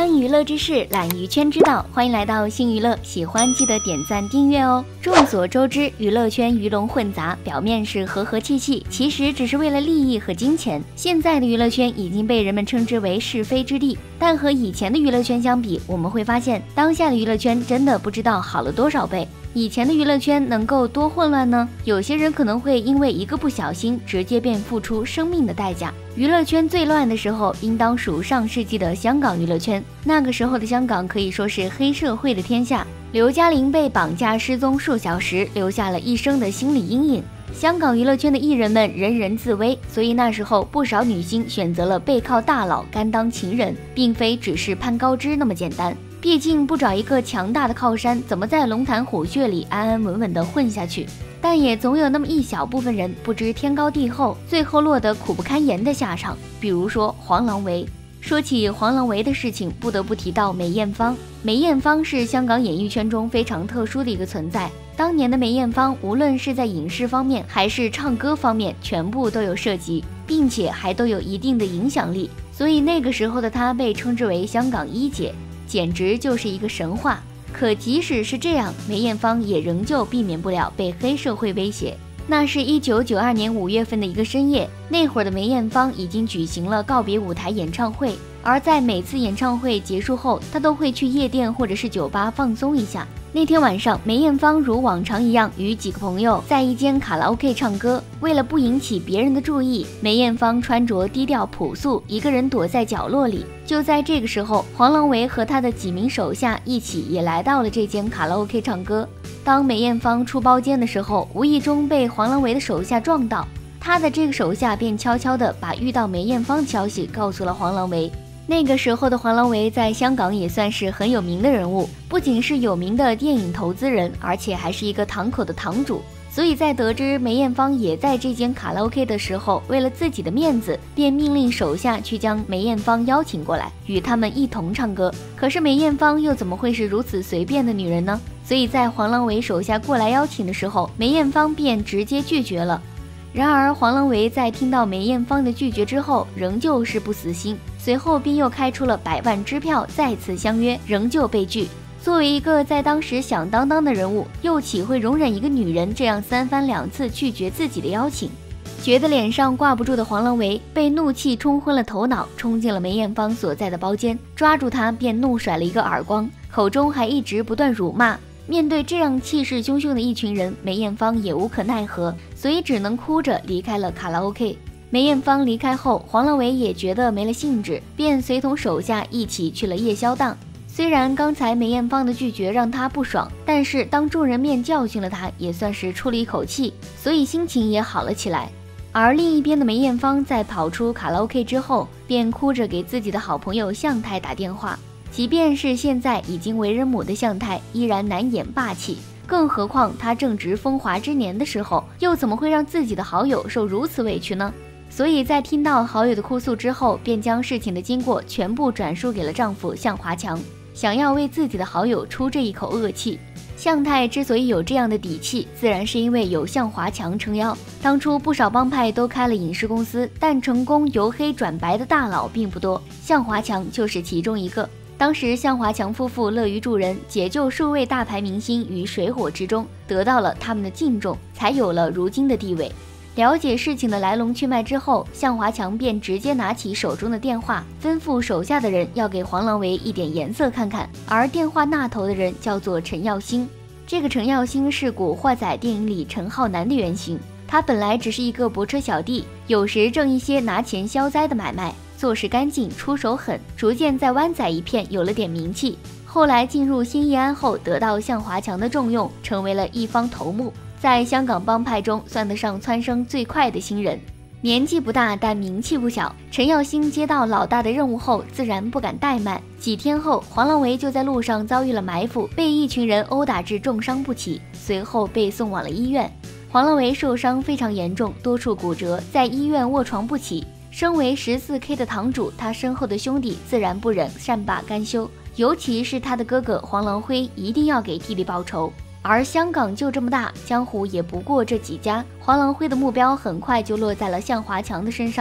观娱乐之事，懒娱圈知道，欢迎来到新娱乐，喜欢记得点赞订阅哦。众所周知，娱乐圈鱼龙混杂，表面是和和气气，其实只是为了利益和金钱。现在的娱乐圈已经被人们称之为是非之地，但和以前的娱乐圈相比，我们会发现，当下的娱乐圈真的不知道好了多少倍。以前的娱乐圈能够多混乱呢？有些人可能会因为一个不小心，直接便付出生命的代价。娱乐圈最乱的时候，应当属上世纪的香港娱乐圈。那个时候的香港可以说是黑社会的天下。刘嘉玲被绑架失踪数小时，留下了一生的心理阴影。香港娱乐圈的艺人们人人自危，所以那时候不少女星选择了背靠大佬，甘当情人，并非只是攀高枝那么简单。毕竟不找一个强大的靠山，怎么在龙潭虎穴里安安稳稳地混下去？但也总有那么一小部分人不知天高地厚，最后落得苦不堪言的下场。比如说黄郎维。说起黄郎维的事情，不得不提到梅艳芳。梅艳芳是香港演艺圈中非常特殊的一个存在。当年的梅艳芳，无论是在影视方面还是唱歌方面，全部都有涉及，并且还都有一定的影响力。所以那个时候的她被称之为香港一姐，简直就是一个神话。可即使是这样，梅艳芳也仍旧避免不了被黑社会威胁。那是1992年5月份的一个深夜，那会儿的梅艳芳已经举行了告别舞台演唱会，而在每次演唱会结束后，她都会去夜店或者是酒吧放松一下。那天晚上，梅艳芳如往常一样与几个朋友在一间卡拉 OK 唱歌。为了不引起别人的注意，梅艳芳穿着低调朴素，一个人躲在角落里。就在这个时候，黄郎维和他的几名手下一起也来到了这间卡拉 OK 唱歌。当梅艳芳出包间的时候，无意中被黄郎维的手下撞到，他的这个手下便悄悄地把遇到梅艳芳的消息告诉了黄郎维。那个时候的黄郎维在香港也算是很有名的人物，不仅是有名的电影投资人，而且还是一个堂口的堂主。所以在得知梅艳芳也在这间卡拉 OK 的时候，为了自己的面子，便命令手下去将梅艳芳邀请过来，与他们一同唱歌。可是梅艳芳又怎么会是如此随便的女人呢？所以在黄郎维手下过来邀请的时候，梅艳芳便直接拒绝了。然而黄郎维在听到梅艳芳的拒绝之后，仍旧是不死心，随后便又开出了100万支票，再次相约，仍旧被拒。作为一个在当时响当当的人物，又岂会容忍一个女人这样3番2次拒绝自己的邀请？觉得脸上挂不住的黄郎维被怒气冲昏了头脑，冲进了梅艳芳所在的包间，抓住她便怒甩了一个耳光，口中还一直不断辱骂。面对这样气势汹汹的一群人，梅艳芳也无可奈何，所以只能哭着离开了卡拉 OK。 梅艳芳离开后，黄郎维也觉得没了兴致，便随同手下一起去了夜宵档。虽然刚才梅艳芳的拒绝让他不爽，但是当众人面教训了他，也算是出了一口气，所以心情也好了起来。而另一边的梅艳芳在跑出卡拉 OK 之后，便哭着给自己的好朋友向太打电话。即便是现在已经为人母的向太，依然难掩霸气，更何况她正值风华之年的时候，又怎么会让自己的好友受如此委屈呢？所以在听到好友的哭诉之后，便将事情的经过全部转述给了丈夫向华强，想要为自己的好友出这一口恶气。向太之所以有这样的底气，自然是因为有向华强撑腰。当初不少帮派都开了影视公司，但成功由黑转白的大佬并不多，向华强就是其中一个。当时向华强夫妇乐于助人，解救数位大牌明星于水火之中，得到了他们的敬重，才有了如今的地位。了解事情的来龙去脉之后，向华强便直接拿起手中的电话，吩咐手下的人要给黄郎维一点颜色看看。而电话那头的人叫做陈耀兴，这个陈耀兴是《古惑仔》电影里陈浩南的原型。他本来只是一个泊车小弟，有时挣一些拿钱消灾的买卖，做事干净，出手狠，逐渐在湾仔一片有了点名气。后来进入新义安后，得到向华强的重用，成为了一方头目，在香港帮派中算得上蹿升最快的新人。年纪不大，但名气不小。陈耀兴接到老大的任务后，自然不敢怠慢。几天后，黄郎维就在路上遭遇了埋伏，被一群人殴打至重伤不起，随后被送往了医院。黄郎维受伤非常严重，多处骨折，在医院卧床不起。身为14K 的堂主，他身后的兄弟自然不忍善罢甘休，尤其是他的哥哥黄郎辉，一定要给弟弟报仇。而香港就这么大，江湖也不过这几家，黄郎辉的目标很快就落在了向华强的身上。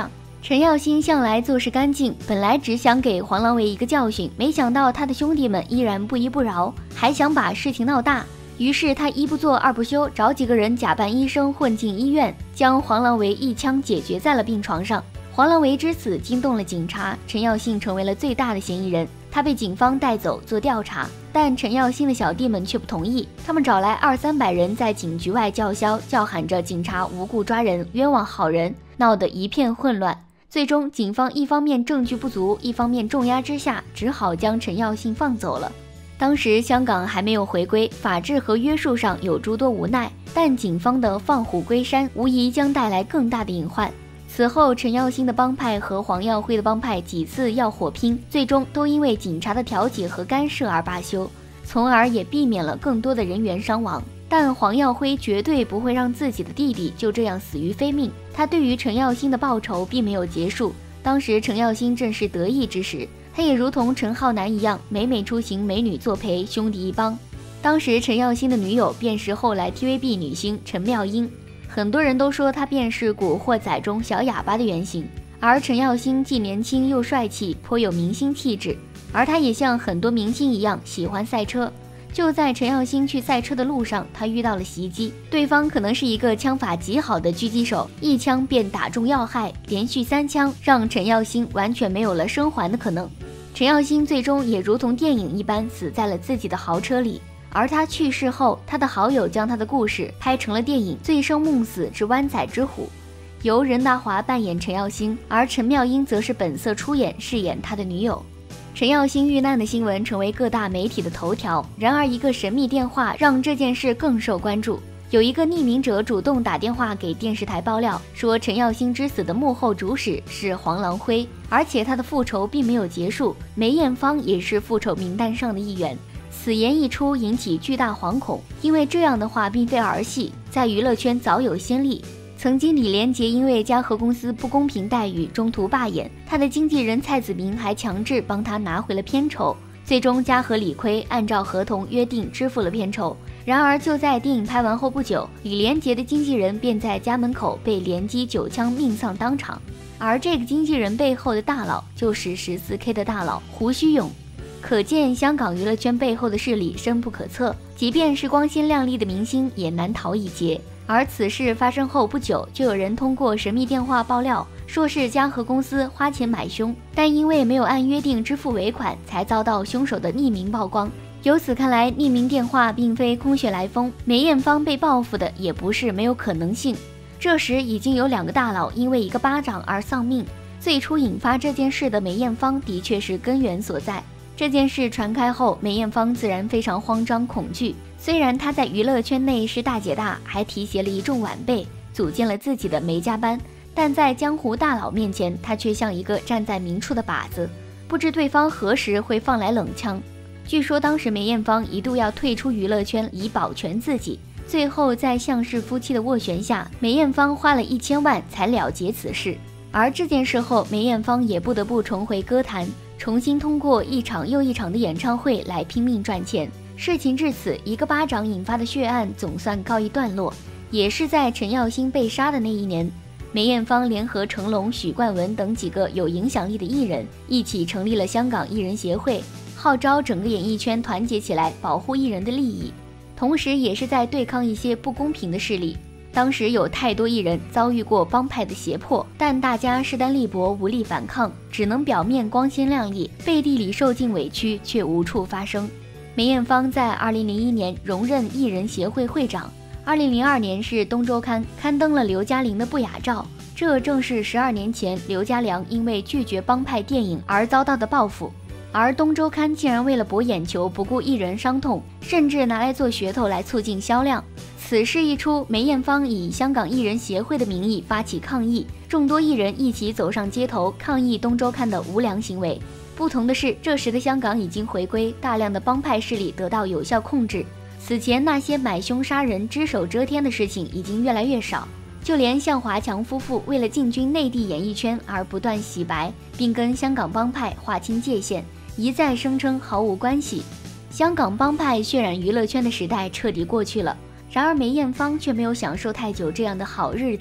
陈耀兴向来做事干净，本来只想给黄郎维一个教训，没想到他的兄弟们依然不依不饶，还想把事情闹大。于是他一不做二不休，找几个人假扮医生混进医院，将黄郎维一枪解决在了病床上。黄郎维之死惊动了警察，陈耀兴成为了最大的嫌疑人。他被警方带走做调查，但陈耀兴的小弟们却不同意，他们找来200-300人在警局外叫嚣，叫喊着警察无故抓人，冤枉好人，闹得一片混乱。最终警方一方面证据不足，一方面重压之下，只好将陈耀兴放走了。当时香港还没有回归，法治和约束上有诸多无奈，但警方的放虎归山无疑将带来更大的隐患。此后陈耀兴的帮派和黄耀辉的帮派几次要火拼，最终都因为警察的调解和干涉而罢休，从而也避免了更多的人员伤亡。但黄耀辉绝对不会让自己的弟弟就这样死于非命，他对于陈耀兴的报仇并没有结束。当时陈耀兴正是得意之时，他也如同陈浩南一样，每每出行美女作陪，兄弟一帮。当时陈耀兴的女友便是后来 TVB 女星陈妙英，很多人都说她便是《古惑仔》中小哑巴的原型。而陈耀兴既年轻又帅气，颇有明星气质，而他也像很多明星一样喜欢赛车。就在陈耀兴去赛车的路上，他遇到了袭击，对方可能是一个枪法极好的狙击手，一枪便打中要害，连续3枪让陈耀兴完全没有了生还的可能。陈耀兴最终也如同电影一般死在了自己的豪车里，而他去世后，他的好友将他的故事拍成了电影《醉生梦死之湾仔之虎》，由任达华扮演陈耀兴，而陈妙英则是本色出演，饰演他的女友。陈耀兴遇难的新闻成为各大媒体的头条，然而一个神秘电话让这件事更受关注。有一个匿名者主动打电话给电视台爆料，说陈耀兴之死的幕后主使是黄郎辉，而且他的复仇并没有结束，梅艳芳也是复仇名单上的一员。此言一出，引起巨大惶恐，因为这样的话并非儿戏，在娱乐圈早有先例。曾经李连杰因为嘉禾公司不公平待遇中途罢演，他的经纪人蔡子明还强制帮他拿回了片酬，最终嘉禾理亏，按照合同约定支付了片酬。然而就在电影拍完后不久，李连杰的经纪人便在家门口被连击9枪，命丧当场。而这个经纪人背后的大佬就是14K 的大佬胡须勇。可见香港娱乐圈背后的势力深不可测，即便是光鲜亮丽的明星也难逃一劫。而此事发生后不久，就有人通过神秘电话爆料，说是嘉禾公司花钱买凶，但因为没有按约定支付尾款，才遭到凶手的匿名曝光。由此看来，匿名电话并非空穴来风，梅艳芳被报复的也不是没有可能性。这时已经有2个大佬因为一个巴掌而丧命，最初引发这件事的梅艳芳的确是根源所在。这件事传开后，梅艳芳自然非常慌张恐惧。虽然她在娱乐圈内是大姐大，还提携了一众晚辈，组建了自己的梅家班，但在江湖大佬面前，她却像一个站在明处的靶子，不知对方何时会放来冷枪。据说当时梅艳芳一度要退出娱乐圈以保全自己，最后在向氏夫妻的斡旋下，梅艳芳花了1000万才了结此事。而这件事后，梅艳芳也不得不重回歌坛，重新通过一场又一场的演唱会来拼命赚钱。事情至此，一个巴掌引发的血案总算告一段落。也是在陈耀兴被杀的那一年，梅艳芳联合成龙、许冠文等几个有影响力的艺人，一起成立了香港艺人协会，号召整个演艺圈团结起来，保护艺人的利益，同时也是在对抗一些不公平的势力。当时有太多艺人遭遇过帮派的胁迫，但大家势单力薄，无力反抗，只能表面光鲜亮丽，背地里受尽委屈，却无处发声。梅艳芳在2001年荣任艺人协会会长，2002年是东周刊刊登了刘嘉玲的不雅照，这正是12年前刘家良因为拒绝帮派电影而遭到的报复。而东周刊竟然为了博眼球，不顾艺人伤痛，甚至拿来做噱头来促进销量。此事一出，梅艳芳以香港艺人协会的名义发起抗议，众多艺人一起走上街头抗议东周刊的无良行为。不同的是，这时的香港已经回归，大量的帮派势力得到有效控制。此前那些买凶杀人、只手遮天的事情已经越来越少，就连向华强夫妇为了进军内地演艺圈而不断洗白，并跟香港帮派划清界限，一再声称毫无关系。香港帮派渲染娱乐圈的时代彻底过去了。然而梅艳芳却没有享受太久这样的好日子。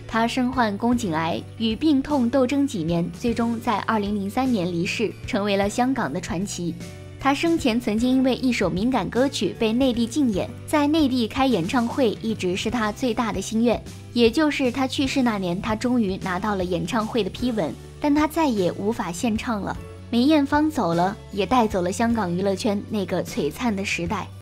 他身患宫颈癌，与病痛斗争几年，最终在2003年离世，成为了香港的传奇。他生前曾经因为一首敏感歌曲被内地禁演，在内地开演唱会一直是他最大的心愿。也就是他去世那年，他终于拿到了演唱会的批文，但他再也无法献唱了。梅艳芳走了，也带走了香港娱乐圈那个璀璨的时代。